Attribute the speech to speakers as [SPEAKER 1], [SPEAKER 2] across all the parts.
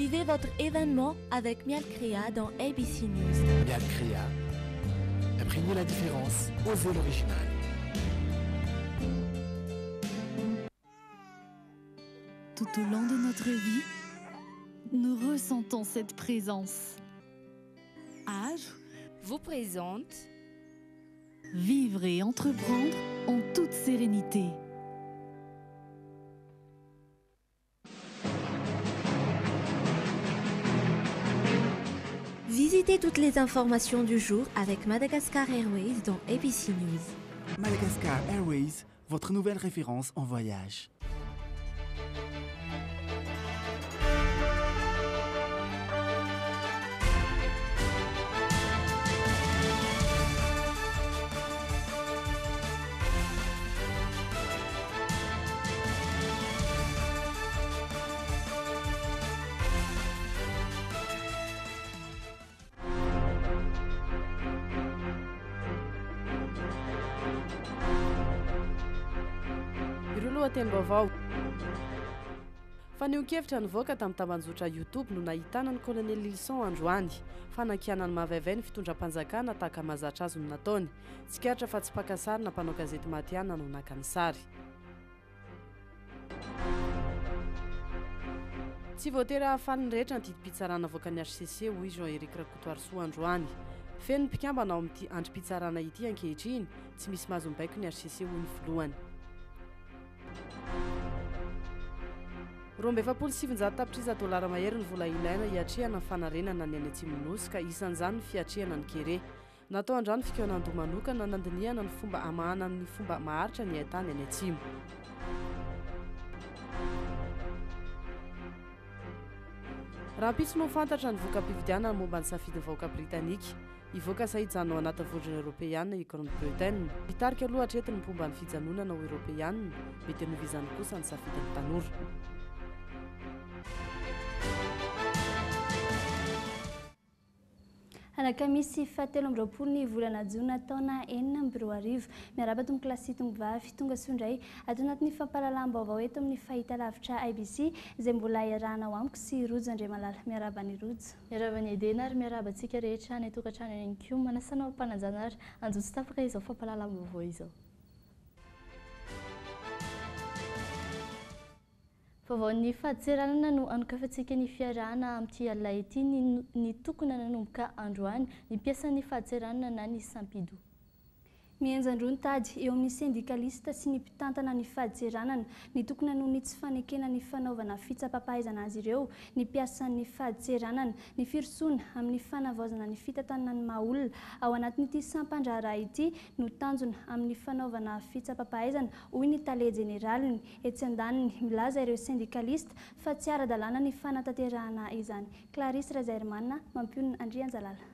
[SPEAKER 1] Vivez votre événement avec Mial Créa dans ABC News.
[SPEAKER 2] Mial Créa. Imprégnez la différence, osez l'original.
[SPEAKER 3] Tout au long de notre vie, nous ressentons cette présence. Âge
[SPEAKER 4] vous présente
[SPEAKER 3] Vivre et entreprendre en toute sérénité.
[SPEAKER 1] Visitez toutes les informations du jour avec Madagascar Airways dans ABC News.
[SPEAKER 2] Madagascar Airways, votre nouvelle référence en voyage.
[SPEAKER 5] Lohatenim-baovao fa nionkevitra nivoaka tamin'ny tambanjotra youtube no nahitana ny colonel Lilson androany fanakiana ny mahavaivay ny fitondram-panjakana tahaka mahazatra azy no nataony tsikaritra fa tsy pakasary na mpanao gazety matiana no naka ny sary tsy voatery hahafaly ny rehetra ny didim-pitsarana avoaka ny HCC hoy Jean-Éric Rakotoarisoa androany feno ny mpikambana ao amin'ity androm-pitsarana ity ankehitriny tsy misy mahazombaiko ny HCC hoy ny volohany 27,700 tapitrisa dolara mahery ny vola ilaina hiatrehana ny fanarenana ny any Atsimo-Nosy ka isan'izany ny fiatrehana ny kere natao androany fikaonan-doha manokana nandinihana ny fomba amahana ny fomba maharitra ny haitany any Atsimo raha mpitso no fantatra ny voka-pividiana ny momba ny safidy vahoaka Britanika ivoaka sahijano ao anaty vondrona Europeanina i Grande-Bretagne hitarika aloha hatretiny ny momba ny fijanonana ao Europeanina mety hanovizany kosa ny safidin'ny tanora
[SPEAKER 6] Alakamisy fahatelo amby roapolo ny volana Jona taona 2024 miaraba tombo klasy tombo vavy tonga sondray ato anatin'ny fampahalalam-baovao eto amin'ny fahitalavitra ABC izay mbola iarahana ao amiko sy Rojo Andriamalala miaraba ny Rojo
[SPEAKER 7] miaraba ny Edena ary miaraba antsika rehetra ny tokantrano eny koa manasana mpananjana ary anjotsy tafaka izao fampahalalam-baovao izao Vaovaon'ny fahadiseranana no anokafantsika ny fiarahana amin'ity alina ity ny tokony nanomboka androany ny mpiasan'ny fahadiseranana na ny Sampidou.
[SPEAKER 6] Mianjandroa ny tady eo amin'ny syndikalista sy ny mpitantana ny fahadiseranana ny tokony noho ny tsy fanekena ny fanaovana fitsapapahaizana azy ireo ny mpiasan'ny fahadiseranana ny firosoana amin'ny fanavaozana ny fitantanana ny mahaolona ao anatin'ity sampandraharaha ity no tanjona amin'ny fanaovana fitsapapahaizana hoy ny tale jeneraliny etsy andaniny milaza ireo syndikalista fa tsy ara-dalàna ny fanatanterahana izany. Clarisse Razermanna mampionona Andrianjalala.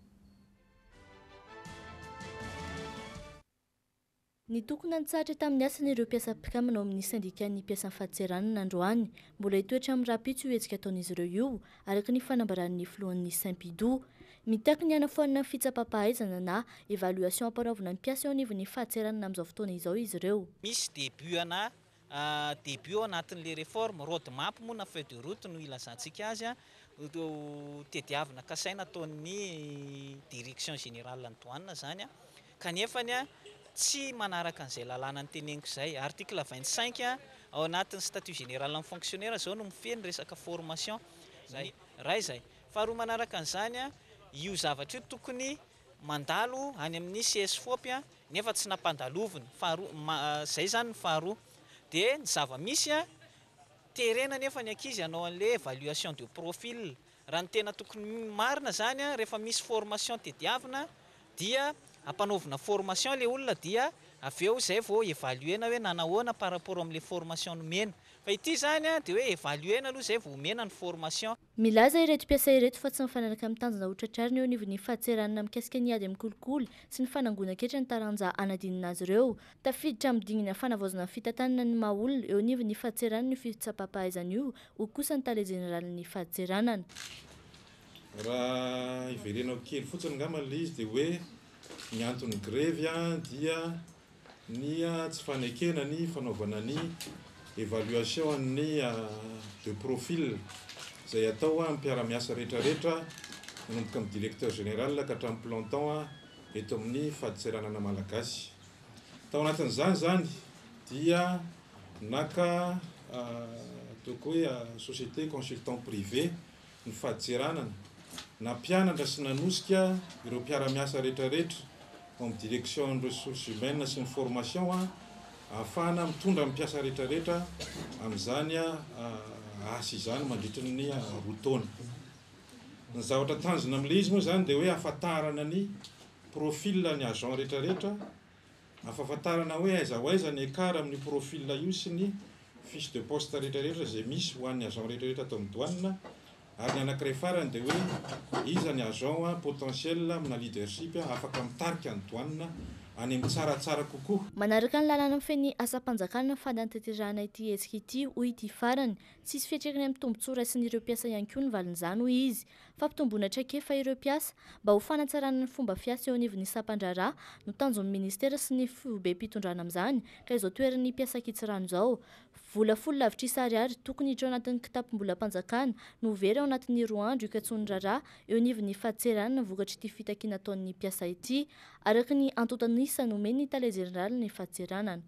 [SPEAKER 7] Ny tokony antsatra tamin'ny asan'ireo mpiasa mpikambana ao amin'ny syndikan'ny mpiasan'ny fahadiseranana androany mbola hitoetra amin'ny rapitso hetsika ataon'izy ireo io araka ny fanambaran'ny filohan'ny Sampidou mitaky ny anafoanana fitsapapahaizana na évaluation ampanaovana ny mpiasa eo anivon'ny fahadiseranana amin'izao fotoana izao izy ireo.
[SPEAKER 8] Misy début ao anatin'le réforme roadmap moa na feuille de route no ilazantsika azy tediavina kasaina ataon'ny direction générale ny douane zany kanefany tsy manaraka an'izay lalàna ny teneniko izay article 25 ao anatin'ny statut général amin'ny fonctionnaire zao no mifeny resaka formation zay raha izay faharoa manaraka an'izany io zavatra io tokony mandalo any amin'ny CSFOP nefa tsy nampandaloviny zay zany ny faharoa dia ny zava-misy terena nefa ny ankizy hanao an'le évaluation de profil raha ny tena tokony marina zany rehefa misy formation tediavina dia ampanaovina formation le olona dia aveo zay vao évaluena hoe nanahoana par rapport am'le formation nomena fa ity zany dia hoe évaluena aloha zay vao omena ny formation.
[SPEAKER 7] Milaza ireto mpiasa ireto fa tsy mifanaraka amin'ny tanjona hotratrariny eo anivon'ny fahadiseranana mikasika ny ady amin'ny kolikoly sy ny fanangonan-ketra ny taranja anadinina azy ireo tafiditra amin'ny dinina fanavaozana fitantanana ny mahaolona eo anivon'ny fahadiseranana ny fitsapapahaizana io ho kosa ny tale jeneralin'ny fahadiseranana.
[SPEAKER 9] Raha iverenao kely fotsiny angamba le izy dia hoe ny antony grevy dia ny tsy fanekena ny fanaovana ny évaluation ny de profil izay atao amin'ny mpiara-miasa rehetrarehetra manomboka amin'ny directeur général ka hatramin'ny planton eto amin'ny faditseranana malagasy. Tao anatin'izany zany dia naka toko hoe société consultant privé ny faditseranana nampianatra sy nanosika ireo mpiara-miasa rehetrarehetra amin'ny direction ressources humaines sy ny formation ahafahana mitondra mpiasa rehetrarehetra amin'izany asa izany mandritra ny roa taona. Ny zavatra tanjona amin'ilay izy moa zany dia hoe ahafantarana ny profil ny agent rehetrarehetra, ahafantarana hoe aiza ho aiza ny écart amin'ny profil io sy ny fiche de poste rehetrarehetra izay misy ho an'ny agent rehetrarehetra atao amin'ny douane, ary ny anankiray farany dia hoe iza ny agent potentiel amina leadership afaka mitarika ny douane any amin'ny tsaratsara kokoa.
[SPEAKER 7] Manaraka ny lalàna feny asam-panjakana ny fananteterahana ity hetsika ity hoy ity farany, tsisy fiatraikany amin'ny tombontsoa raisin'ireo mpiasa ihany koa ny valin'izany hoy izy, fa mpitomboana traikefa ireo mpiasa mba ho fanatsarana ny fomba fiasa eo anivon'ny isampandrarà no tanjon'ny ministera sy ny fobe mpitondrana amin'izany ka izao toeran'ny mpiasa Kitsirano izao. Vola folo lavitra isa ariary tokony hiditra ao anatin'ny kitapom-bola-panjakana no very ao anatin'ny roa andro ikatson'ny rarà eo anivon'ny faditseranana vokatry ity fitakiana ataon'ny mpiasa ity, araka ny antotanisa nomeny ny tale general ny faditseranana.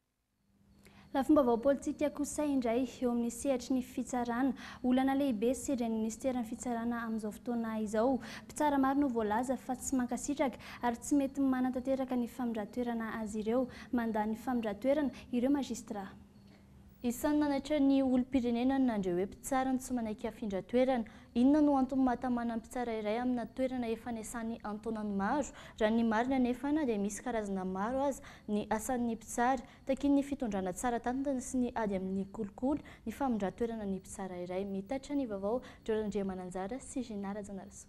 [SPEAKER 6] Lafomba politika kosa indray eo amin'ny sehatra ny fitsarana, olana lehibe sedran'ny ministera ny fitsarana amin'izao fotoana izao. Mpitsara maro no voalaza fa tsy mankasitraka ary tsy mety manantanteraka ny famindran-toerana azy ireo, mandany famindran-toerana ireo magistrat. Isan'ny nanaitra ny olom-pirenena nandreo hoe mpitsara ny tsy manaiky afindran-toerana. Inona no antony mahatamana ny mpitsara iray amina toerana efa niasany antaonany maro? Raha ny marina nefa dia misy karazana maro aza ny asan'ny mpitsara, takin'ny fitondrana tsara tanana sy ny ady amin'ny kolokolo ny famindran-toerana ny mpitsara iray. Mitatra ny vaovao Jorandria Mananjara sy Ginara Janarso.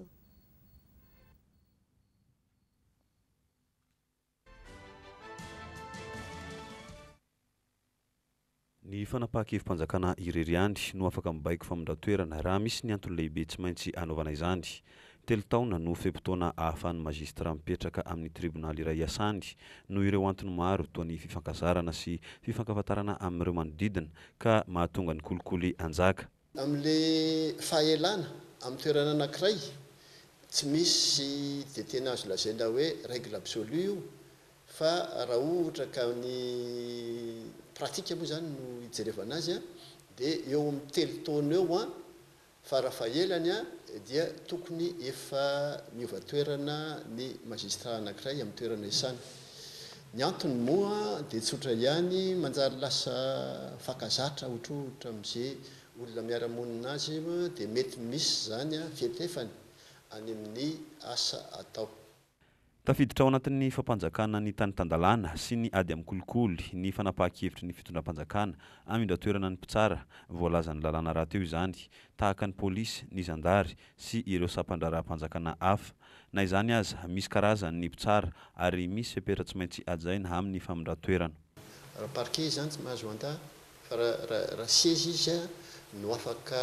[SPEAKER 4] Ny fanapahan-kevim-panjakana Ireriandry no afaka mibaiko famindran-toerana raha misy ny antony lehibe tsy maintsy anaovana izany. 3 taona no feim-potoana ahafahan'ny magistra mipetraka amin'ny tribonaly iray iasany no ireo antony maro toa ny fifankazarana sy fifankafatarana amin'ireo manodidina ka mahatonga ny kolikoly anjaka.
[SPEAKER 10] Amin'ilay fahaelana amin'ny toerana anankiray tsy misy dia tena azo lazaina hoe règle absolue io, fa raha ohatra ka ny pratika moa zany no hijerevana azy dia eo amin'ny 3 taona eo fa raha fahaelany dia tokony efa miova toerana ny magistrat anankiray amin'ny toerana isany. Ny antony moa dia tsotra ihany, manjary lasa fankazatra ohatrohatra amin'izay olona miara-monina azy dia mety misy zany fietefany any amin'ny asa atao.
[SPEAKER 4] Tafiditra ao anatin'ny fampanjakana ny tany tandalana sy ny ady amin'ny kolikoly ny fanapahan-kevitry ny fitondram-panjakana amindran-toerana ny mpitsara, voalazan'ny lalàna raha teo izany, tahaka ny pôlisy, ny zandary sy ireo sampandraram-panjakana hafa. Na izany aza misy karazany ny mpitsara ary misy fepetra tsy maintsy ajaina amin'ny famindran-toerana.
[SPEAKER 10] Raha parquet zany tsy mahazo anta, fa raha siège izy no afaka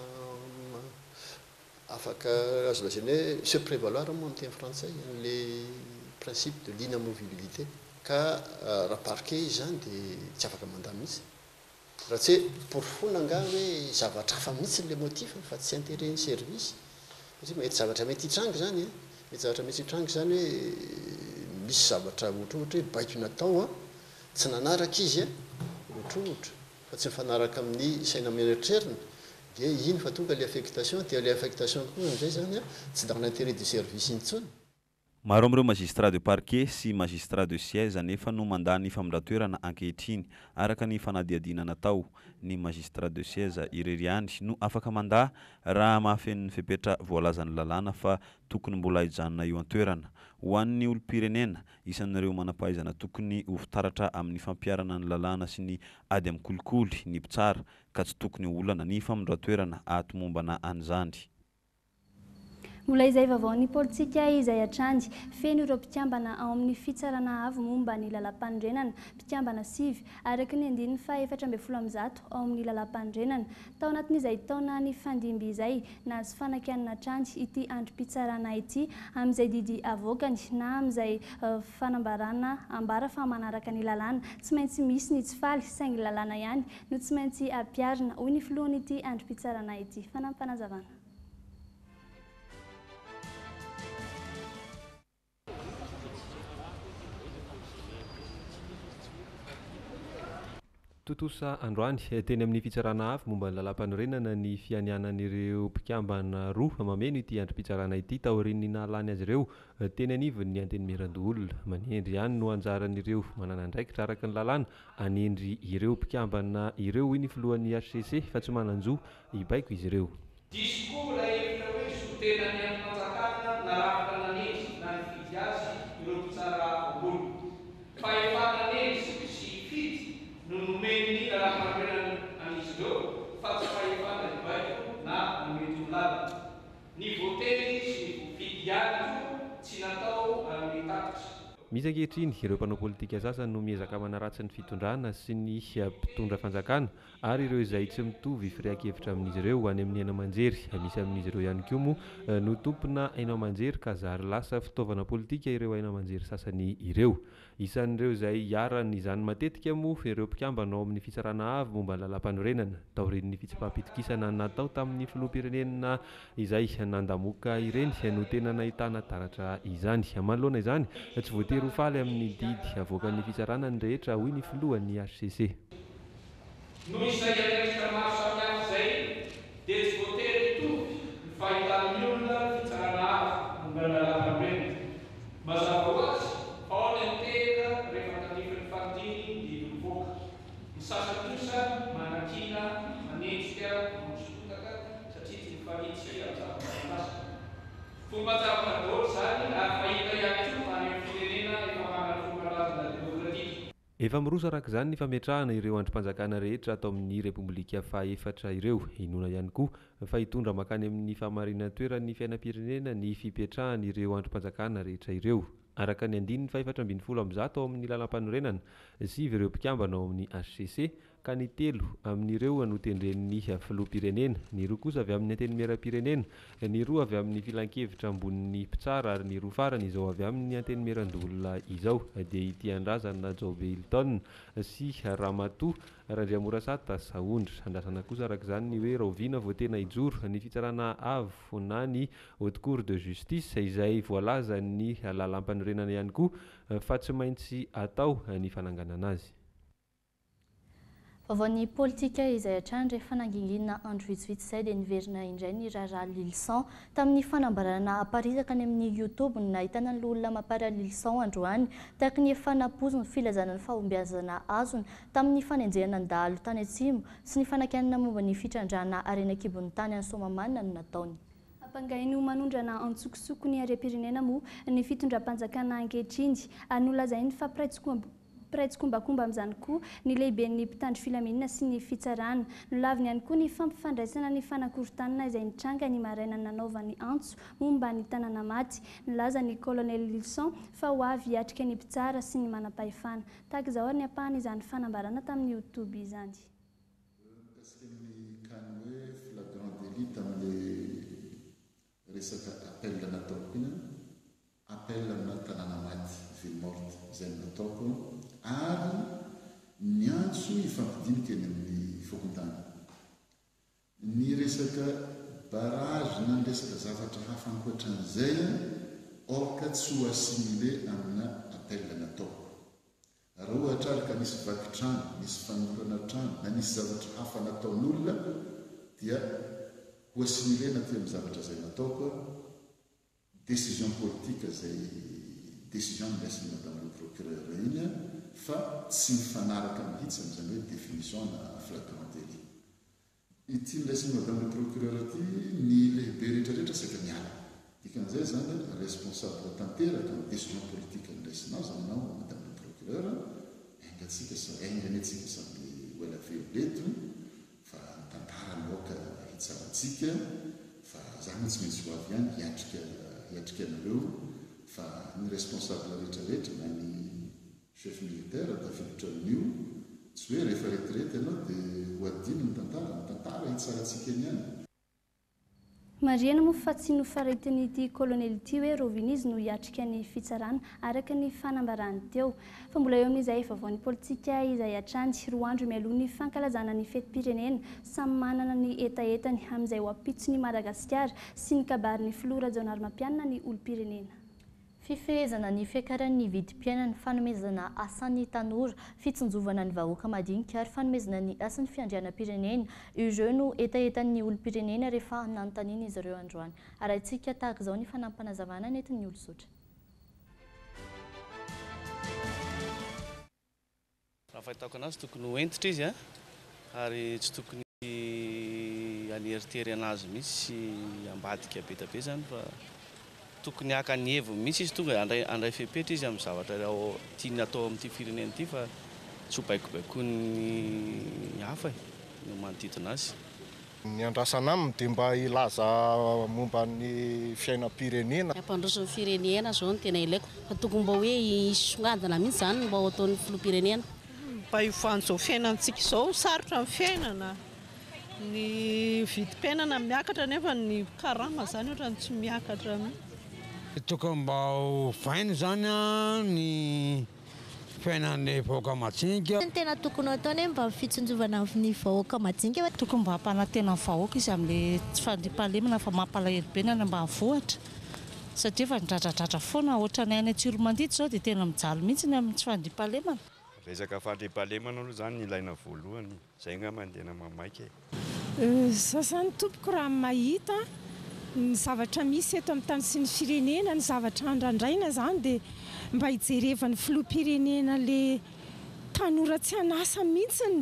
[SPEAKER 10] azo lazaina hoe se prévaloir moa amin'ny teny frantsay les principes de l'inamovibilité, ka raha parquet izy zany dia tsy afaka mandà mihitsy raha tsy hoe porofona nga hoe zavatra hafa mihitsy le motif fa tsy intérêt ny service, satria mety zavatra mety hitranga zany mety zavatra mety hitranga zany hoe misy zavatra ohatrohatra hoe baiko natao tsy nanaraka izy ohatrohatra fa tsy mifanaraka amin'ny saina mieritrerina dia iny fa tonga le affectation, dia le affectation koa amin'izay zany tsy dans l'intérêt du service intsony.
[SPEAKER 4] Maro amin'ireo magistrat de parquet sy magistrat de siège nefa no mandany famindran-toerana ankehitriny araka ny fanadihadiana natao. Ny magistrat de siège Ireriandry no afaka mandà raha mahafen'ny fepetra voalazan'ny lalàna fa tokony mbola hijanona eo an-toerana. Ho an'ny olom-pirenena, isan'ireo manam-pahaizana tokony ho fitaratra amin'ny fampiarana ny lalàna sy ny ady amin'ny kolikoly ny mpitsara ka tsy tokony olana ny famindran-toerana ato mombana an'izany.
[SPEAKER 6] Mbola izay vaovaon'ny politika izay atrandy feno ireo mpikambana ao amin'ny fitsarana avy momba ny lalam-pandrenana mpikambana sivy araka ny 14 ao amin'ny lalam-pandrenana tao anatin'izay taona ny fandimby izay nahazo fanakianana atrandy ity androm-pitsarana ity amin'izay didy avoakany na amin'izay fanambarana ambara fa manaraka ny lalàna tsy maintsy misy ny tsy faly saingy lalàna ihany no tsy maintsy ampiarina hoy ny filohan'ity androm-pitsarana ity fanampanazavana.
[SPEAKER 11] Totosa androany teny amin'ny fitsarana avy momba ny lalam-panorenana ny fianianan'ireo mpikambana roa mameno ity androm-pitsarana ity taorian'ny nahalany azy ireo teny anivony ny anteny mirandoolona manendry ihany no anjaran'ireo manana andraikitra araka ny lalàna anendry ireo mpikambana ireo hoy ny filohan'ny HCC fa tsy manan-jo ibaiko izy ireo.
[SPEAKER 12] Discours efitra hoe sotenany amin'ny fanjakana narafitra nanendry na nifidy azy ireo mpitsara ambony fa efa nanendry sy fidy no nomeny ny lalam-panorenana an'izy ireo fa tsy fahefana ibaiko na nomety olala ny voateny sy ny voafidy ihany tsy natao amin'ny takitra.
[SPEAKER 11] Misy ankehitriny ireo mpanao politika sasany no miezaka manaratsy ny fitondrana sy ny mpitondra fanjakana ary ireo izay tsy mitovy firian-kevitra amin'izy ireo any amin'ny aina aman-jery. Misy amin'izy ireo ihany koa moa no tompona aina aman-jery ka zary lasa fitaovana politika ireo aina aman-jery sasany ireo. Isan'ireo izay iarany izany matetika moa ireo mpikambana ao amin'ny fitsarana avy momba ny lalam-panorenana taorian'ny fitsipaham-pitokisana natao tamin'ny filoham-pirenena izay nandamoka ireny no tena nahitana taratra izany. Manoloana izany tsy voatery ho faly amin'ny didy avoakan'ny fitsarana ny rehetra hoy ny filohan'ny HCC.
[SPEAKER 12] Noho izay andraikitra maro samihafa izay dia tsy voatery hitovy ny fahitan'ny olona ny fitsarana avy momba ny lalam-panorenana. Mazava ho azy fa ao ny antehaka rehefa tanify ny fandiny ny mivoaka. Ny sasany kosa manakina manendrika manosotaka satria tsy mifanitsy amin'ny zava-mananasa. Fomba zavatra zany ary fahita ihany koa any amin'ny firenena efa manana fomban-drazana demokratika.
[SPEAKER 11] Efa mirosa araka izany ny fametrahana ireo androm-panjakana rehetra atao amin'ny repoblika fahaefatra ireo. Inona ihany koa fa hitondra makany amin'ny fahamarinana toeran'ny fiainam-pirenena ny fipetrahana ireo androm-panjakana rehetra ireo. Araka ny 470 ao amin'ny lalam-panorenana, 9 ireo mpikambana ao amin'ny HCC ka ny 3 amin'ireo no tendren'ny filoham-pirenena, ny 2 kosa avy amin'ny anteny miram-pirenena, ny 2 avy amin'ny filan-kevitra ambonin'ny mpitsara ary ny 2 farany izao avy amin'ny anteny miran-dolona izao dia ity Andrazana Jobe Hilton sy Ramatoa Randriamorasata Saondra. Andrasana kosa araka izany ny hoe Rahoviana voatena hijoro ny fitsarana avy na ny Haute Cour de Justice izay voalaza ny lalam-panorenana ihany koa fa tsy maintsy atao ny fananganana azy.
[SPEAKER 7] Vaovaon'ny politika izay hatrany rehefa nanginginina andro vitsivitsy izay dia niverina indray ny raharaha Lilson tamin'ny fanambarana aparisaka any amin'ny YouTube nahitana ny olona mampara Lilson androany tahaka ny efa napozy ny filazana ny fahombiazana azony tamin'ny fanenjehana ny dahalo tany atsimo sy ny fanakianana momba ny fitrandrana arena kibon'ny tany any Somamanina no nataony.
[SPEAKER 6] Ampangainy manondrana antsokosoko ny harem-pirenena moa ny fitondram-panjakana ankehitriny ary nolazainy fa praitsy-kombakomba amin'izany koa ny lehiben'ny mpitandro filaminana sy ny fitsarana. Nolaviny ihany koa ny fampifandraisana ny fanakorontanana izay nitranga ny maraina nanaovan'ny antso momba ny tanàna maty. Nilaza ny colonel Lilson fa ho avy hiatrika ny mpitsara sy ny manam-pahefana. Tahaka izao ary ny ampahany izany fanambarana tamin'ny YouTube izany.
[SPEAKER 13] Resaka appel nataoko ina appel amina tanàna maty ville morte izay nataoko ary ny antso ifampidinika eny amin'ny fokontany ny resaka barrage na ny resaka zavatra hafa ankoatran'izay orka tsy ho assimilé amina appel nataoko. Raha ohatra ary ka nisy vakitrano, nisy fanorana trano na nisy zavatra hafa nataon'olona dia ho assimilé na ty amin'ny zavatra izay nataoko décision politique izay décision milasin'ny madame le procureur iny fa tsy mifanaraka mihitsy amin'izany hoe définition na flagrant délit. Ity milasin'ny madame le procureur ity ny lehibe rehetrarehetra saika miala. Dikan'izay zany responsable tanteraka amin'ny décision politique niraisinao zany anao madame le procureur ainganetsika samby oela veloleto fa ny tantara loaka hitsaratsika fa zany tsy maintsy ho avy ihany hiatrika anareo fa ny responsable rehetrarehetra na ny chef militaire tafiditra amin'io tsy hoe rehefa retirety ianao dia ho adino ny tantara hitsaratsika eny ihany.
[SPEAKER 6] Mariana moa fa tsy nofaraitin'ity kolonely ity hoe Rovinizy no hiatrika ny fitsarana araka ny fanambarany teo. Fa mbola eo amin'izay vaovaon'ny politika izay hatrany 4 andro mialohan'ny fankalazana ny fetim-pirenena samy manana ny etaetany amin'izay ho ampitsony Madagasikara sy ny kabarin'ny filoha Rajaonarimampianina ny olom-pirenena.
[SPEAKER 7] Fifehezana ny fiakaran'ny vidim-piainana, fanomezana asan'ny tanora, fitsinjovana ny vahoaka madinika ary fanomezana ny asan'ny fiandrianam-pirenena. Ireo no etaetan'ny olom-pirenena rehefa nanontaniana izy ireo androany. Arahintsika tahaka izao ny fanampinazavana nentin'ny olosotra.
[SPEAKER 14] Raha fahitako anazy tokony ho entitra izy ary tsy tokony aneritery anazy mihitsy sy ambadika be be zany fa tokony haka ny hevo mihitsy izy tonga andray fepetra izy amin'ny zavatra tiany atao amin'ity firenena ity fa tsy ho baikobaikoan'ny hafa no manodidina azy.
[SPEAKER 15] Ny andrasana aminy dia mba ilaza momba ny fiainam-pirenena.
[SPEAKER 16] Ampandroso ny firenena zao no tena ilaiko fa tokony mba hoe isongadina mihitsy zany mba ho ataon'ny filoham-pirenena.
[SPEAKER 17] Mba hifan'izao fiainantsika izao sarotra amin'ny fiainana. Ny vidim-piainana miakatra nefa ny karama zany ohatrany tsy miakatra mihitsy.
[SPEAKER 18] Tokony mba ho vaina zany ny fiainan'ny vahoaka madinika.
[SPEAKER 19] Ny tena tokony ataony mba fitsinjovana ny vahoaka madinika.
[SPEAKER 20] Tokony mba hampanantena ny vahoaka izy amin'ilay tsy fandriam-pahalemana fa mampalahelo benana mba havohatra. Satria efa nidradradratra foana ohatran'ny any Antsiromandidy zao dia tena mijaly mihitsy ny amin'ny tsy fandriam-pahalemana.
[SPEAKER 21] Resaka fandriam-pahalemana aloha zany ilaina voalohany, izay nga mandena mamaika.
[SPEAKER 22] Sasany tompoko raha mahita ny zavatra misy eto amin'ny tany sy ny firenena, ny zavatra andrandraina zany dia mba hijerevany filoham-pirenena le tanora tsy anasa mihitsiny.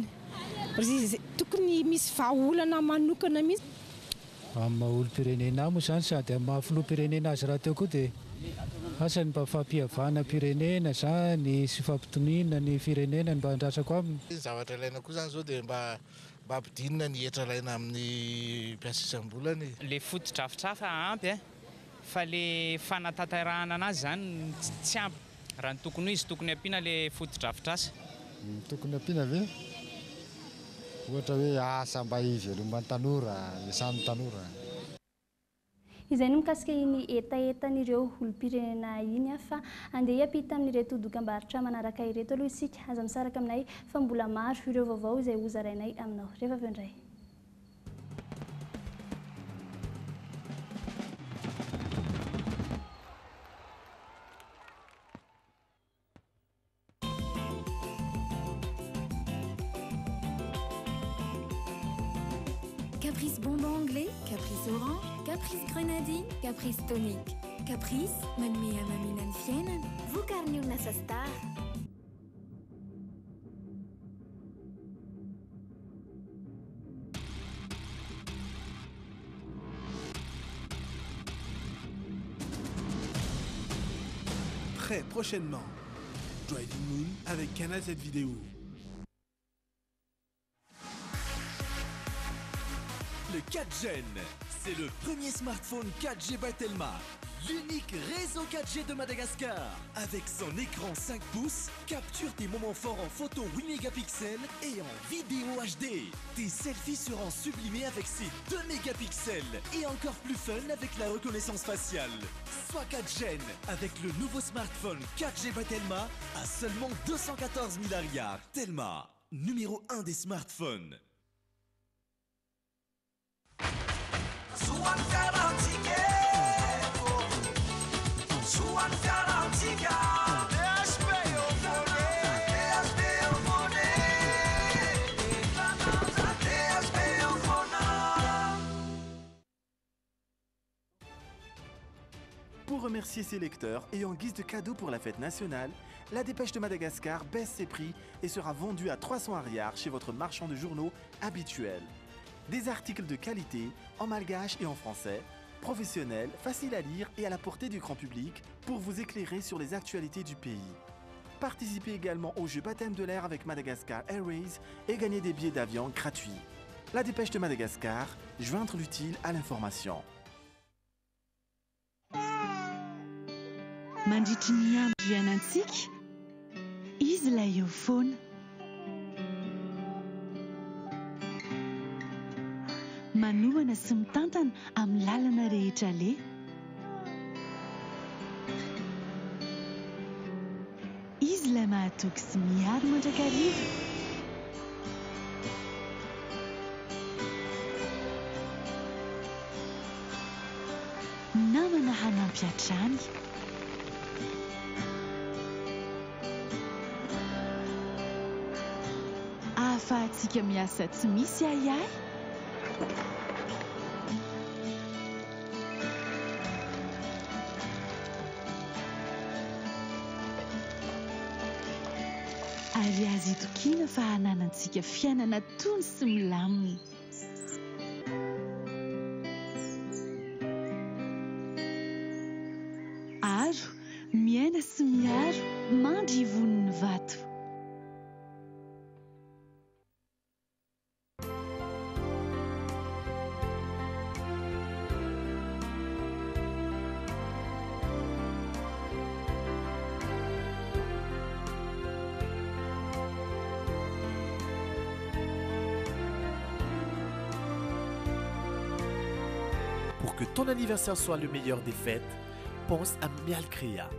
[SPEAKER 22] Tokony misy vahaolana manokana mihitsy.
[SPEAKER 23] Amin'ny maha-olom-pirenena moa zany sady amin'ny maha-filoham-pirenena azy raha teo koa dia asany mba fampihavana pirenena zany sy fampitoniana ny firenena mba handratrako aminy.
[SPEAKER 24] Zavatra ilaina koa zany zao dia mba ampidinina ny hetra ilaina amin'ny mpiasa isam-bolany.
[SPEAKER 25] Le foto-drafitrafa ampy fa le fanatanterahana anazy zany tsy ampy. Raha ny tokony izy tokony ampiana le foto-drafitrasa.
[SPEAKER 23] Tokony ampiana ve? Ohatra hoe asa mba hiveloman'ny tanora, isan'ny tanora.
[SPEAKER 6] Izay no mikasika iny etaetan'ireo olom-pirenena iny fa andeha hiampita amin'ireto dokam-barotra manaraka ireto aloha isika. Aza misaraka aminay fa mbola maro ireo vaovao izay hozarainay aminao. Rehefa avy indray.
[SPEAKER 26] Caprice bonbon anglais, caprice orange, caprice grenadine, caprice tonique. Caprice, manmia maminan fiainana, vokarniolona sa star.
[SPEAKER 2] Très prochainement, Driving Moon avec Canal Z Vidéo.
[SPEAKER 27] Le 4Gen, c'est le premier smartphone 4G by Telma, l'unique réseau 4G de Madagascar. Avec son écran 5 pouces, capture tes moments forts en photo 8 mégapixels et en vidéo HD. Tes selfies seront sublimés avec ses 2 mégapixels et encore plus fun avec la reconnaissance faciale. Sois 4Gen avec le nouveau smartphone 4G by Telma à seulement 214 000 ariars. Telma, numéro 1 des smartphones.
[SPEAKER 28] Pour remercier ses lecteurs et en guise de cadeau pour la fête nationale, la Dépêche de Madagascar baisse ses prix et sera vendue à 300 ariars chez votre marchand de journaux habituel. Des articles de qualité, en malgache et en français, professionnels, faciles à lire et à la portée du grand public pour vous éclairer sur les actualités du pays. Participez également au jeu Baptême de l'air avec Madagascar Airways et gagnez des billets d'avion gratuits. La Dépêche de Madagascar, joindre l'utile à l'information.
[SPEAKER 1] mandritry ny andro ianantsika izy ilay eo foana manohana sy mitantana amin'ny lalana rehetra le izy ilay mahatoky sy miaro mandrakariva namana hanampy hatrany ahafahantsika miasa tsy misy ahiahy ary azy itokiana fa hananantsika fiainana tony sy milamina aro miaina sy miaro mandry ivoniny vato
[SPEAKER 28] Pour que ton anniversaire soit le meilleur des fêtes, pense à Mialcrea.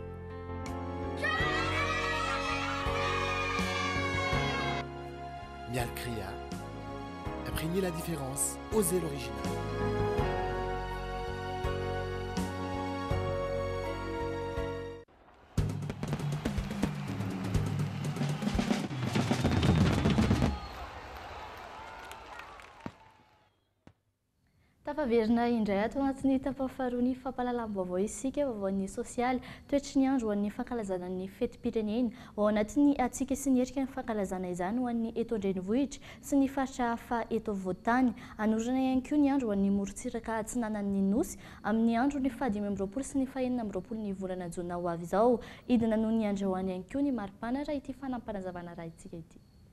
[SPEAKER 28] Mialcrea, imprégnez la différence, osez l'original.
[SPEAKER 7] Tafaverina indray ato anatin'ny tampafaroany fampahalalam-baovao isika vaovaon'ny sosialy toetry ny andro ho an'ny fankalazana ny fetim-pirenena ao anatin'ny atsika sy ny erika ny fankalazana izany ho an'ny eto an-drenivohitra sy ny faritra hafa eto afovoantany anorana ihany koa ny andro ho an'ny morontsiraka atsinanan'ny nosy amin'ny andro ny 5 sy ny 4 ny volana jona ho avy izao idina noho ny andrahoany ihany koa ny maripana raha ity fanampanazavana raha itsika ity.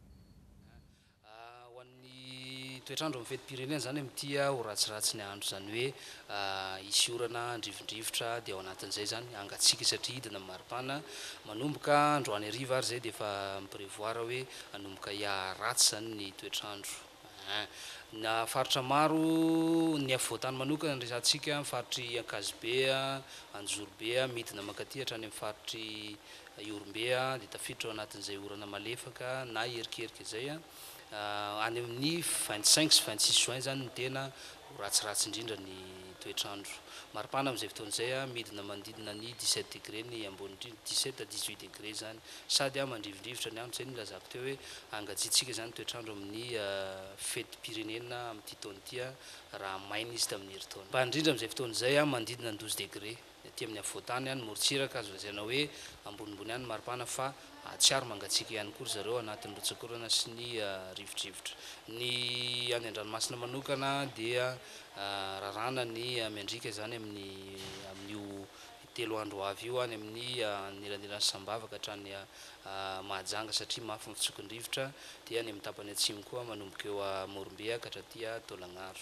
[SPEAKER 3] Toetrandro amin'ny fetim-pirenena zany amin'ity ho ratsiratsy ny andro zany hoe isy orana andrivondrivotra dia ao anatin'izay zany angatsika satria hidina amin'ny maripana manomboka androany hariva ary zay dia efa miprevoir hoe hanomboka ratsy zany ny toetrandro. Na faritra maro ny afovoantany manokana resantsika faritry Ankazibe, Anjorobe midina mankaty hatrany amin'ny faritry Iorombe dia tafiditra ao anatin'izay orana malefaka na erikeriky izay any amin'ny 25 sy 26 juin zany ny tena ratsiratsy indrindra ny toetrandro. Maripana amin'izay fotoan'izay midina mandidina ny 17 degré ny ambony 17 à 18 degré zany sady mandrivondrivotra ny andro zay nilazako teo hoe angajitsika zany toetrandro amin'ny fetim-pirenena amin'ity taona ity raha maina izy tamin'ny herintaona. Mba indrindra amin'izay fotoan'izay mandidina 12 degré aty amin'ny afovoantany morontsiraka azo lazaina hoe ambonimbony any maripana fa tsiaro mangatsika ihany koa zareo anatin'ny rotsakorana sy ny rivodrivotra. Ny any an-dranomasina manokana dia rarana ny miandrika zany amin'io 3 andro avy io any amin'ny nilanilany sambavaka hatrany mahajanga satria mafy ny fitsokon-drivotra dia any amin'ny tapany atsimo koa manomboka eo Morombe ka hatraty Tolagnaro.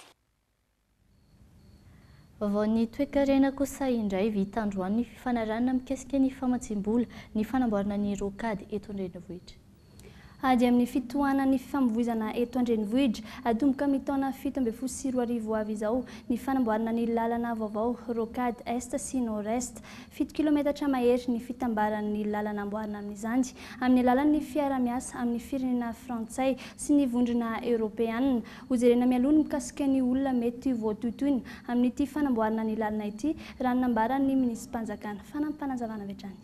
[SPEAKER 7] Vaovaon'ny toe-karena kosa indray vita androany ny fifanarana mikasika ny famatsim-bola ny fanamboarana ny rokady eto an-drenivohitra. Ady amin'ny fitohanan'ny fifamoivoizana eto an-drenivohitra atomboka amin'ny taona 17 avy izao ny fanamboarana ny lalana vaovao rokady est sy nord-est 7 km mahery ny fitambaran'ny lalana amboarina amin'izany amin'ny alalan'ny fiara-miasa amin'ny firenena frantsay sy ny vondrona europeanina hojerena mialoha mikasika ny olona mety voatotoina amin'ity fanamboarana ny lalana ity raha nambaran'ny minisym-panjakana fanampanazavana vetrany.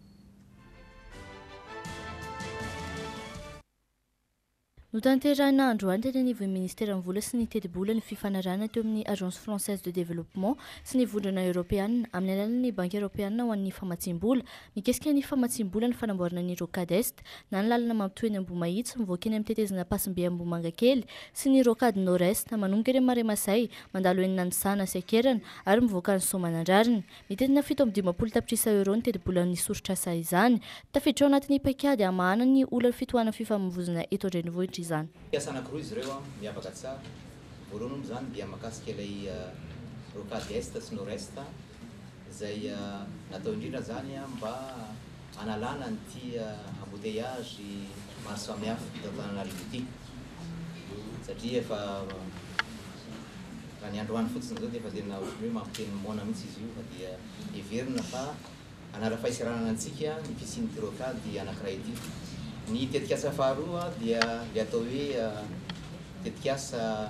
[SPEAKER 7] Notanterahina androany teny anivon'ny ministera ny vola sy ny teti-bola ny fifanarana teo amin'ny Agence Française de Développement sy ny vondrona Europeanina amin'ny alalan'ny Banky Europeanina ho an'ny famatsim-bola mikasika ny famatsim-bola ny fanamboarana ny rokady est na ny lalana mampitohy ny Ambomahitso mivoaka eny amin'ny tetezana Pasimbe Ambomangakely sy ny rokady nord-est manomboka eny Maremasay mandalo eny Nanisana sy Akerana ary mivoaka ny Soamanandrarina mitentina 7.20 tapitrisa euro ny teti-bola ny sorotrasa izany tafiditra ao anatin'ny paikady amahana ny olana fitohanana fifamoivoizana eto an-drenivohitra izany.
[SPEAKER 4] Piasa anankiroa izy ireo miavaka tsara. Voalohany moa zany dia mahakasika ilay rokady est sy nord-est izay natao indrindra zany mba analana nyty embouteillage maro samihafa eto Antananarivo ity satria efa raha ny androany fotsiny zao dia efa tena ohatran'ny hoe mampiteny mona mihitsy izy io fa dia heverina fa anara-fahasaranana antsika ny fisian'ny tirokady anankiray ity. Ny tetikasa faharoa dia le atao hoe tetikasa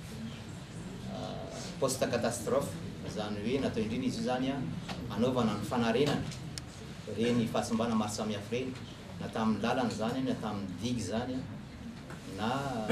[SPEAKER 4] poste catastrophe, zany hoe natao indrindra izy io zany anaovana ny fanarenana reny fahasimbana maro samihafa reny, na tamin'ny lalana zany na tamin'ny digue zany na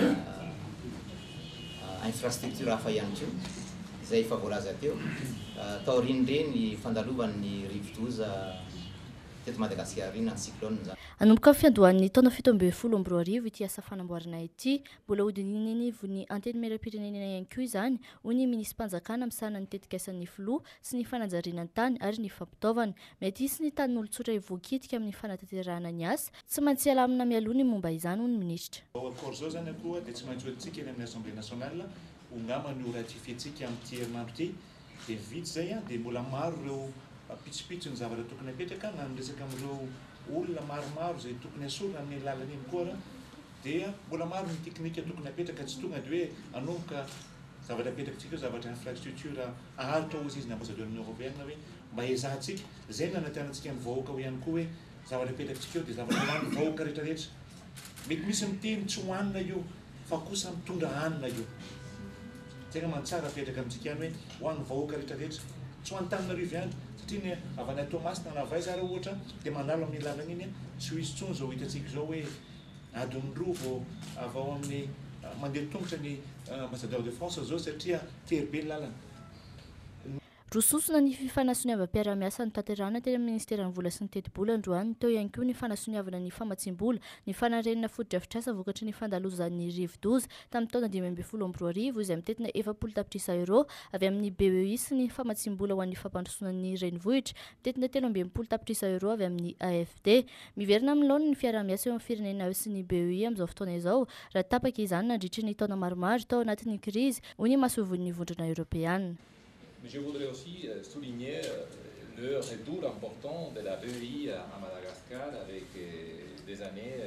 [SPEAKER 4] infrastructure hafa ihany koa izay efa voalaza teo taorian'ireny fandalovan'ny rivo-doza teto Madagasikara iny ny cyclone zany.
[SPEAKER 7] Anomboka fiandohan'ny taona 17 ity asa fanamboarana ity, mbola hodininy vony antenimieram-pirenena ihany koa izany hoy ny minisym-panjakana misahana ny tetikasan'ny filoha sy ny fananjariana tany ary ny fampitaovana. Mety hisy ny tanin'olon-tsotra voakitika amin'ny fanatanterahana ny asa, tsy maintsy alamina mialoha ny momba izany hoy ny minisitra.
[SPEAKER 5] Akôry zao zany akoha dia tsy maintsy hoantsika eny amin'ny Assemblée nationale ongama ny ratifientsika amin'ity herinandro ity dia vitsy zay dia mbola maro ireo pitsopitso ny zavatra tokony apetraka na miresaka amin'ireo olona maromaro zay tokony asorina amin'ny lalana iny koa dia mbola maro ny teknika tokony apetraka tsy tonga dia hoe anomboka zavatra apetrakatsika zavatra infrastructure aharitra ozy izy ny ambassadeur Union Européenne hoe mba ezahantsika zay nanatianantsika ny vahoaka ihany koa hoe zavatra apetrakatsika eo dia zavatra hoan'ny vahoaka rehetrarehetra. Mety misy miteny tsy hoanina io fa kosa mitondra hanina io. Tena mantsara apetraka amintsika ihany hoe hoan'ny vahoaka rehetrarehetra tsy hoan'ny Antananarivo ihany satria ny avy any Tomasina na Vaizara ohatra dia mandalo amin'ny lalana iny tsy ho izy tsony zao hitantsika zao hoe adiny roa vao avy ao amin'ny mandeha tongotra ny ambassadeur de France zao satria tery be lalana.
[SPEAKER 7] Rososona ny fifanasoniavam-piaramiasa ny tanterahana teny amin'ny ministeran'ny vola sy ny teti-bola androany teo ihany koa ny fanasoniavana ny famatsiam-bola ny fanarenana foto-drafitrasa vokatry ny fandalozan'ny rivo-doza tamin'ny taona 2022 izay mitetina 20 tapitrisa euro avy amin'ny BEI sy ny famatsiam-bola ho an'ny fampandrosoan'ny renivohitra mitetina 13 tapitrisa euro avy amin'ny AFD. Miverina amin'ny laona ny fiaramiasa eo amin'ny firenena sy ny BEI amin'izao fotoana izao raha tapaka izany nandritra ny taona maromaro tao anatin'ny krizy hoy ny masovon'ny vondrona européenne.
[SPEAKER 8] Mais je voudrais aussi souligner le retour important de la BEI à Madagascar avec des années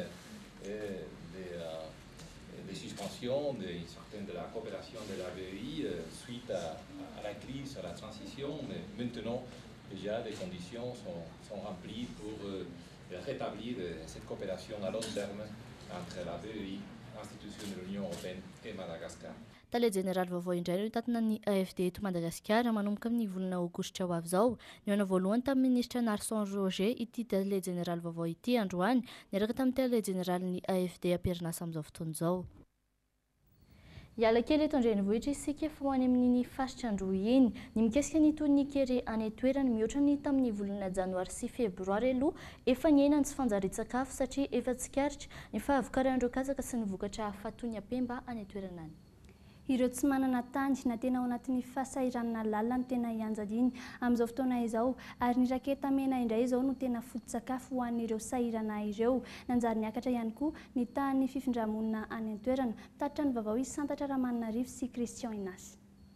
[SPEAKER 8] de suspension de certaines de la coopération de la BEI suite à la crise, à la transition. Mais maintenant, déjà, les conditions sont remplies pour rétablir cette coopération à long terme entre la BEI, institution de l'Union européenne, et Madagascar.
[SPEAKER 7] Tale General vaovao indray no tatana ny AFD eto Madagasikara manomboka amin'ny volana aogositra ho avy izao. Ny ana voalohany tamin'ny ministra Narson Roger ity tale General vaovao ity androany niaraka tamin'ny tale General ny AFD amperinasa amin'izao fotoana izao. Hiala kely eto an-drenivohitra isika fa ho any amin'ny faritra Androy iny ny mikasika ny tourniquet any toerana mihoatra ny tamin'ny volana janoary sy febroary aloha efa niaina ny tsy fanjarian-tsakafo satria efa tsikaritra ny fahavokaran'ireo katsaka sy ny vokatra hafa toy ny apemba any toerana any.
[SPEAKER 6] Ireo tsy manana tany na tena ao anatin'ny fahasahiranana lalina no tena hianjadiny amin'izao fotoana izao ary ny raketa mena indray izao no tena foto-tsakafo ho an'ireo sahirana ireo. Nanjary niakatra ihany koa ny tahan'ny fifindramonina any an-toerana. Tatitra ny vaovao izy Santatra Ramanarivo sy Christian Inasy.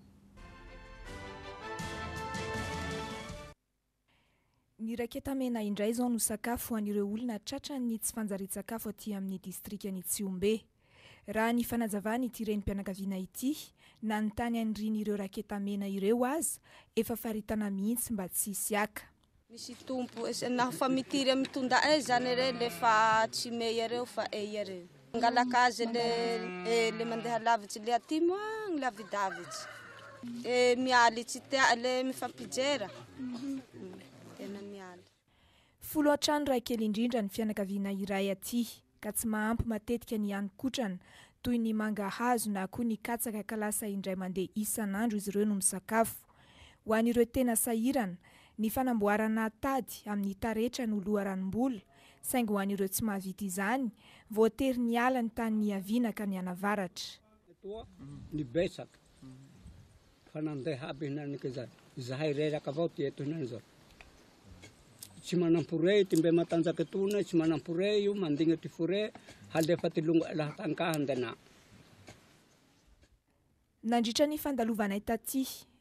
[SPEAKER 9] Ny raketa mena indray izao no sakafo ho an'ireo olona tratran'ny tsy fanjarian-tsakafo aty amin'ny distrikany Tsiombe. Raha ny fanazavany ity renim-pianakaviana ity na ny tany an'ireo raketa mena ireo aza efa faritana mihitsy mba tsy hisiaka.
[SPEAKER 10] Misy tompo na fa mitiry mitondra zany re lefa tsy meya reo fa reo. Angalaka azy le mandeha lavitsy le aty moa le avidavitsy. Mialy tsy tia le mifampijera. Tena mialy.
[SPEAKER 9] Folo trano raha kely indrindra ny fianakaviana iray aty. Ka tsy mahampy matetika ny hanin-kotrana toy ny mangahazo na koa ny katsaka kalasa indray mandeha isan'andro izy ireo no misakafo. Ho an'ireo tena sahirana ny fanamboarana tady amin'ny taretra no loharanom-bola saingy ho an'ireo tsy mahavita izany voatery ny ala ny tany niaviana ka ny anavaratra.
[SPEAKER 11] Ny besaka fanandeha aby hinanaka izany izahay reraka avao ty eto hinany zao. Tsy manampore ty mbe matanjaka tona tsy manampore io mandigna ty fore halefa ty longo lahatankahan dana.
[SPEAKER 9] Nandritra ny fandalovana taty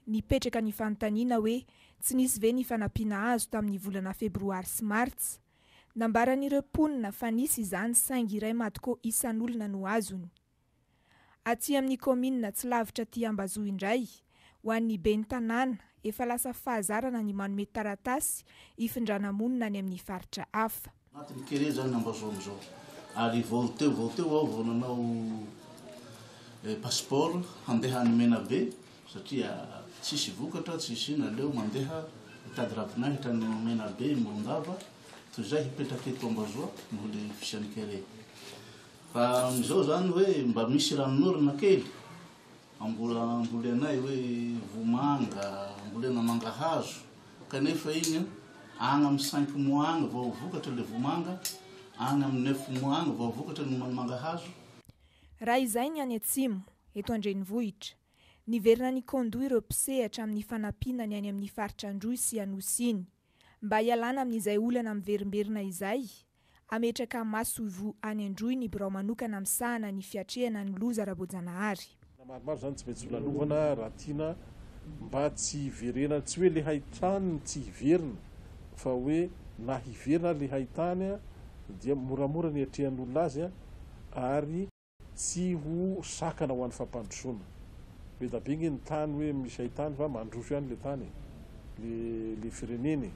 [SPEAKER 9] nipetraka ny fanontaniana hoe tsy nisy ve ny fanampiana azo tamin'ny volana febroary sy martsa. Nambaran'ireo mponina fa nisy izany saingy iray matoko isan'olona no azony. Aty amin'ny komina tsy lavitra ty Ambazoa indray, ho an'ny ben'ny tanàna efa lasa fahazarana ny manome taratasy ifindrana monina ny amin'ny faritra hafa.
[SPEAKER 12] Anatin'ny kere zany Ambazoa amizao. Ary vao teo aho vao nanao passeport handeha any Menabe satria tsisy vokatra tsisy naleo mandeha mitady ravinahitra ny Menabe Mondava toy izay hipetraka eto Ambazoa noho le fisian'ny kere. Fa amizao zany hoe mba misy ranonorina kely ambole anay hoe vomanga, ambolena mangahazo kanefa iny agny amin'ny 5 mois agny vao vokatra le vomanga, agny amin'ny 9 mois agny vao vokatra ny mangahazo.
[SPEAKER 9] Raha izay ny any Atsimo eto Andrenivohitra, niverina ny kondoa ireo mpisehatra amin'ny fanampiana ny any amin'ny faritra Androy sy Anosiny mba hialana amin'izay olana miverimberina izay. Ametraka masovo any Androy ny birao manokana misahana ny fiatrehana ny loza Rabojanahary.
[SPEAKER 13] Maromaro zany tsy maintsy volalovana raha tiana mba tsy hiverena, tsy hoe le haitany tsy hiverina fa hoe na hiverina le haitany dia moramora ny atrehan'olona azy ary tsy ho sakana ho an'ny fampandrosoana. Be da be ny tany hoe misy haitany fa mandroso ihany le tany le fireneny.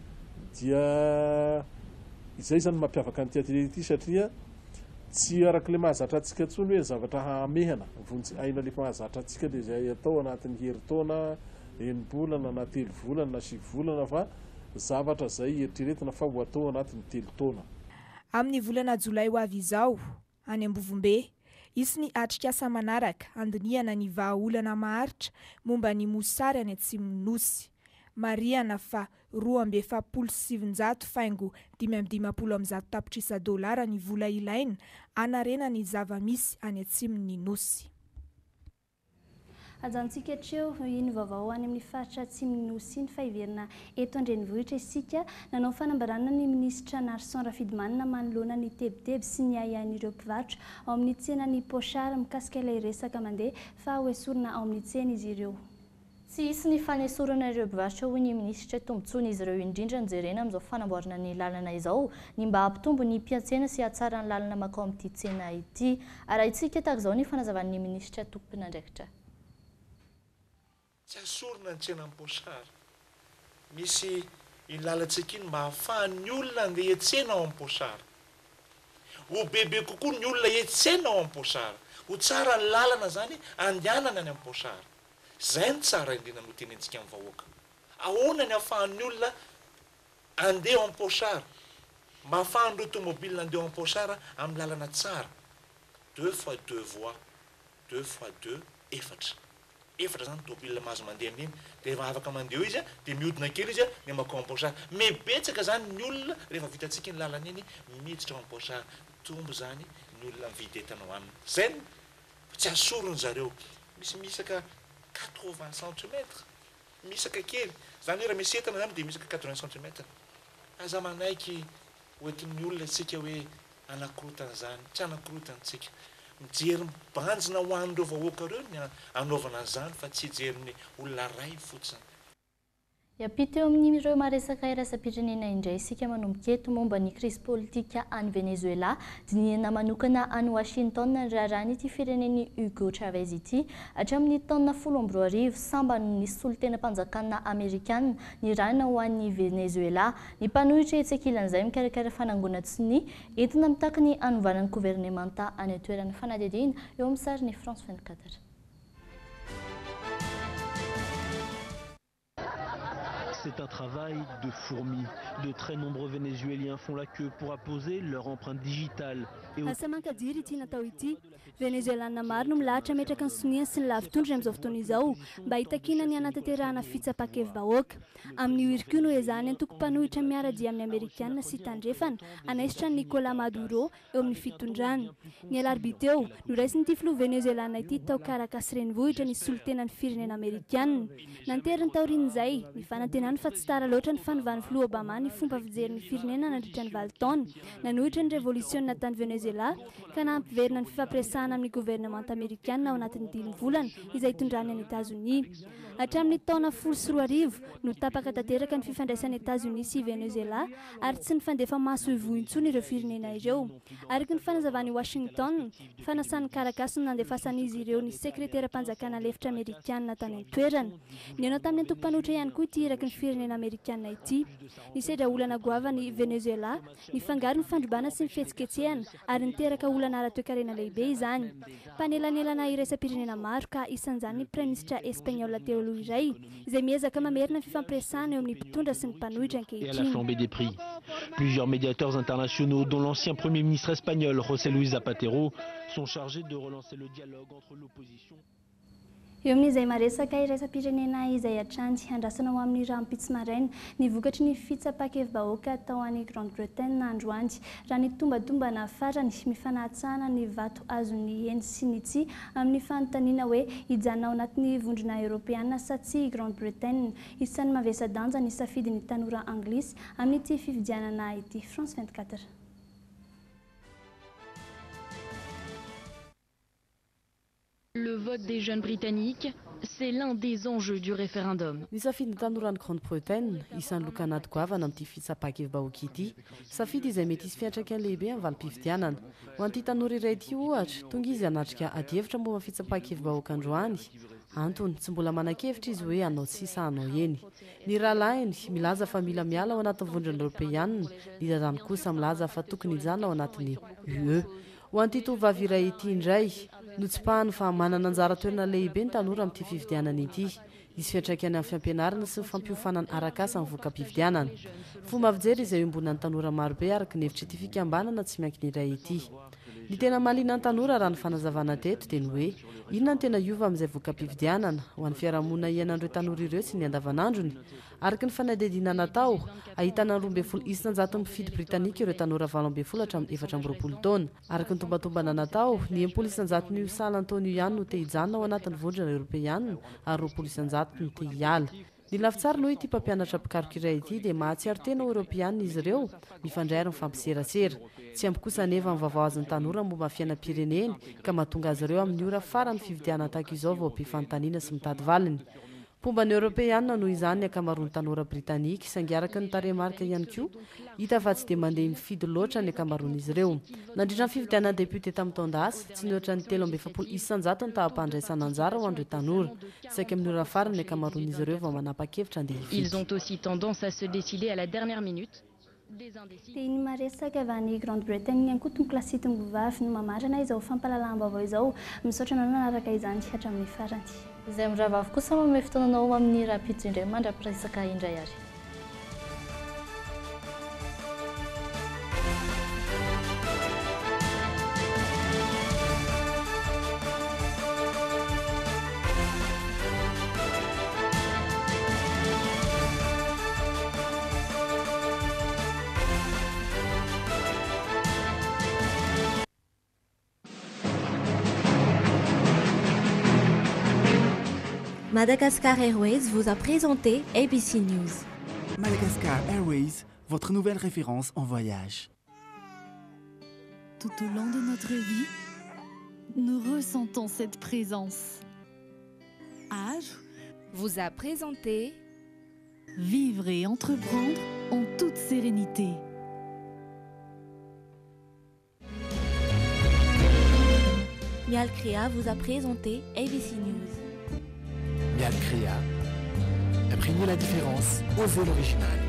[SPEAKER 13] Dia izay zany mampiavaka ny ty satria tsy araka le mahazatra antsika tsony hoe zavatra hamehana aina le mahazatra antsika dia izay atao anatin'ny herintaona, 9 bolana na 3 volana na 5 volana fa zavatra zay eritreretina fa ho atao anatin'ny 3 taona.
[SPEAKER 9] Amin'ny volana Jolay ho avy izao any Ambovombe, isy ny atrikasa manaraka andiniana ny vahaolana maharitra momba ny mosary any Atsimon'ny Nosy. Mariana fa $2,700 faingo $520 ny vola ilaina anarena ny zava-misy any Atsimon'ny Nosy.
[SPEAKER 6] Ajantsika hatreo iny vaovao any amin'ny faritra Atsimon'ny Nosy iny fa hiverina eto Andrenivohitra isika nanao fanambarana ny ministra Narson Rafidimanina manoloana ny tebiteby sy ny ahian'ireo mpivarotra ao amin'ny tsenany Pochard mikasika ilay resaka mandeha fa hoesorina ao amin'ny tsena izy ireo.
[SPEAKER 7] Tsy isy ny fanesorana ireo mpivarotra hoy ny ministra tombontsoana izy ireo indrindra nijerena amin'izao fanamboarana ny lalana izao ny mba hampitombo ny mpiantsena sy hatsara ny lalana makao amin'ity tsena ity. Arahintsika tahaka izao ny fanazavan'ny ministra tompon'andraikitra.
[SPEAKER 13] Tsy asorina ny tsena amin'ny Pochard. Misy iny lalantsika iny mba hahafahan'ny olona andeha hiantsena ao amin'ny Pochard. Ho bebe kokoa ny olona hiantsena ao amin'ny Pochard. Ho tsara ny lalana zany andehanana any amin'ny Pochard. Zay ny tsara indrindra no tenentsika amin'ny vahoaka. Ahoana ny hahafahan'ny olona andeha ao amin'ny Pochard. Mba hahafahan'ireo tomobilina andeha ao amin'ny Pochard amin'ny lalana tsara. 2x2 voies, 2x2 efatra. Efatra zany tomobilina mahazo mandeha amin'iny dia rehefa afaka mandeha izy dia mihodina kely izy ny makao amin'ny Pochard. Mebetsaka zany ny olona rehefa vitantsika ny lalana iny miditra ao amin'ny Pochard. Tombo zany ny olona mividy entana aminy. Zay tsy asorony zareo. Misy misaka 80 cm, misaka kely. Zany raha misy entana zany dia misaka 80 cm. Aza manaiky hoentin'ny olona tsika hoe anakorotana zany, tsy anakorotana mijery banjina ho an'ireo vahoaka ireo ny anaovana zany fa tsy hijery olona ray fotsiny.
[SPEAKER 7] Yapita eo amin'ireo maresaka iraisam-pirenena indray isika manomboka eto momba ny crise politika any Venezuela dinihana manokana any Washington ny raharahany ity fireneny Hugo Chavez ity hatramin'ny taona 2010 samba ny solon-tenam-panjakana Amerikana ny rahana ho an'ny Venezuela ny mpanohitra etsekilan'izay mikarakara fanangonana tsiny entina mitaka ny anovanan'ny gouvernemanta any toerana fanadihadiana eo amin'ny sariny France 24.
[SPEAKER 14] C'est un travail de fourmi. De très nombreux Vénézuéliens font la queue pour apposer leur empreinte digitale.
[SPEAKER 6] Asa mankadiry ity natao ity Venezuelana maro no milahatra metraka ny soniana sy ny lavitondra amin'izao fotoana izao mba hitakina ny anatanterahana fitsapakevy-bahoaka. Amin'ny irko no ezahany antoko-mpanohitra miara-dia amin'ny Amerikana sy tandrefana anaisitra ny Nicolas Maduro eo amin'ny fitondrany. Ny alarbiteo no raisiny ity filoha Venezuelana ity tao karakasy renivohitra ny solon-tenan'ny firenena Amerikana. Nanteriny taorin'izay ny fanantenany fa tsy tara loatra ny fanovany filoha Obama ny fomba fijeriny firenena nandritra ny 20 taona nanohitra ny révolution tany Venezuela ka nampiverina ny fifampiresahana amin'ny gouvernement américain ao anatin'ny 10 volana izay itondrany any États-Unis. Hatramin'ny taona 14 no tapaka tanteraka ny fifandraisan'ny États-Unis sy Venezuela ary tsy ny fandefa maso vointsony ireo firenena ireo. Araka ny fanazavany Washington, fanasan'ny Caracas no nandefasan'izy ireo ny sekretera-panjakana lefitra Amerikana tany an-toerana. Nianao tamin'ny antokom-panotra ihany koa ity iraky ny firenena Amerikana ity. Ny sedra olana goava ny Venezuela, ny fangaro ny fandrobana sy ny fihetsiketsehana ary niteraka olana ara-toekarena lehibe izany. Panelanelana iraisam-pirenena maro ka isan'izany ny praiminisitra Espagnol teo aloha iray, izay miezaka mamerina ny fifampiresahana eo amin'ny mpitondra sy ny mpanohitra
[SPEAKER 14] Et à la flambée des prix. Plusieurs médiateurs internationaux, dont l'ancien Premier ministre espagnol José Luis Zapatero, sont chargés de relancer le dialogue entre l'opposition.
[SPEAKER 6] Eo amin'izay maresaka iraisam-pirenena izay atrandy andrasana ho amin'ny rahampitsy maraina ny vokatry ny fitsapakevim-bahoaka tao any Grande-Bretagne androany raha ny tombadombana farany mifanahtsahana ny vato azon'ny eny sy ny tsi amin'ny fanontaniana hoe hijanona ao anatin'ny vondrona Europeana sa tsy Grande-Bretagne isan'ny mavesa-danja ny safidin'ny tanora anglisy amin'ity fifidianana ity. France 24.
[SPEAKER 15] Le vote des jeunes britanniques, c'est l'un des enjeux du référendum.
[SPEAKER 16] Ny safidy ny tanora ny Grande-Bretagne isan'ny loka anaty goavana amin'ity fitsapakevim-bahoaka ity. Safidy izay mety hisy fiantraikany lehibe amin'ny valim-pifidianana. Ho an'ity tanora iray ity ohatra, tonga izy hanatrika adi-hevitra momba fitsapakevim-bahoaka androany. Antony tsy mbola manan-kevitra izy hoe hanao sisa hanao eny. Ny rahalainy milaza fa mila miala ao anatin'ny vondrona Europeanina, ny rarany kosa milaza fa tokony hijana ao anatin'ny UE. Ho an'ity tovovavy iray ity indray, notsipahany fa manana anjara toerana lehibe ny tanora amin'ity fifidianana ity. Isy fiantraikany amin'ny fiampianarana sy ny fampiofanana arak'asa amin'ny voka-pifidianana. Fomba fijery izay ombonan'ny tanora marobe araka ny hevitra ity fikambanana tsy miankina iray ity. Ny tena mahaliana ny tanora raha ny fanazavana teto dia ny hoe inona ny tena iova amin'izay voka-pifidianana ho an'ny fiarahamonina ianan'ireo tanora ireo sy ny andavanandrony. Araka ny fanadihadiana natao, ahitana 12 isan-jaton'ny mpifidy Britanika ireo tanora 12 hatramin'ny 420 taona. Araka ny tombatombana natao, ny 10 isan-jaton'ny San Antonio ihany no te hijanona ao anatin'ny vondrona Europeanina ary 20 isan-jato no te hiala. Ny lafitsara noho ity mpampianatra pikaroka iray ity dia mahatsiaro tena Europeanina izy ireo mifandray ary mifampiserasera. Tsy ampy kosa nefa mivavao azy ny tanora momba fiainam-pireneny ka mahatonga azy ireo amin'ny ora farany fifidianana tahaka izao vao mpifanotaniana sy mitady valiny. Fomba ny Europeanina noho izany ny ankamaroan'ny tanora Britanika saingy araka ny tarehimarika ihany koa hita fa tsy dia mandeha mifidy loatra ny ankamaroan'izy ireo. Nandritra ny fifidianana député tamin'ny taon-dasa tsy nihoatra ny 13 isan-jato ny taham-pandraisana anjara ho an'ireo tanora. Saika amin'ny ora farany ny ankamaroan'izy ireo vao manapa-kevitra andeha hifidy.
[SPEAKER 15] Ils ont aussi tendance à se décider à la dernière minute.
[SPEAKER 6] Dia ny maresaka avy any Grande-Bretagne ihany koa tomboky lasitin'ny vehivavy no mamarana izao fampahalalam-baovao izao misaotra anao nanaraka izany hatramin'ny farany.
[SPEAKER 7] Izay amin'ny rahavavy kosa manome fotoananao amin'ny raha-pitsy indray mandra-piresaka indray ary.
[SPEAKER 17] Madagascar Airways vous a présenté ABC News.
[SPEAKER 28] Madagascar Airways, votre nouvelle référence en voyage.
[SPEAKER 1] Tout au long de notre vie, nous ressentons cette présence. Âge
[SPEAKER 26] vous a présenté
[SPEAKER 1] Vivre et entreprendre en toute sérénité.
[SPEAKER 17] Mialcrea vous a présenté ABC News.
[SPEAKER 28] Mialcrea. Imprégnez la différence, osez l'original.